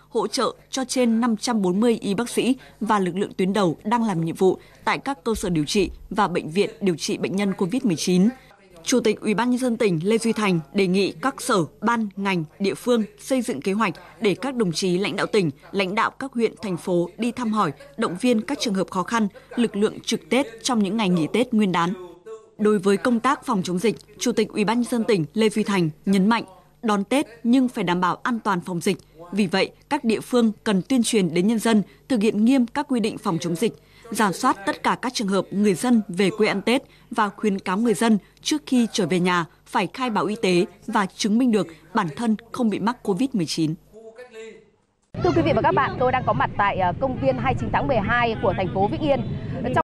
hỗ trợ cho trên 540 y bác sĩ và lực lượng tuyến đầu đang làm nhiệm vụ tại các cơ sở điều trị và bệnh viện điều trị bệnh nhân COVID-19. Chủ tịch UBND tỉnh Lê Duy Thành đề nghị các sở, ban, ngành, địa phương xây dựng kế hoạch để các đồng chí lãnh đạo tỉnh, lãnh đạo các huyện, thành phố đi thăm hỏi, động viên các trường hợp khó khăn, lực lượng trực Tết trong những ngày nghỉ Tết Nguyên đán. Đối với công tác phòng chống dịch, Chủ tịch UBND tỉnh Lê Duy Thành nhấn mạnh đón Tết nhưng phải đảm bảo an toàn phòng dịch. Vì vậy, các địa phương cần tuyên truyền đến nhân dân thực hiện nghiêm các quy định phòng chống dịch, rà soát tất cả các trường hợp người dân về quê ăn Tết và khuyến cáo người dân trước khi trở về nhà phải khai báo y tế và chứng minh được bản thân không bị mắc COVID-19. Thưa quý vị và các bạn, tôi đang có mặt tại công viên 29 tháng 12 của thành phố Vĩnh Yên.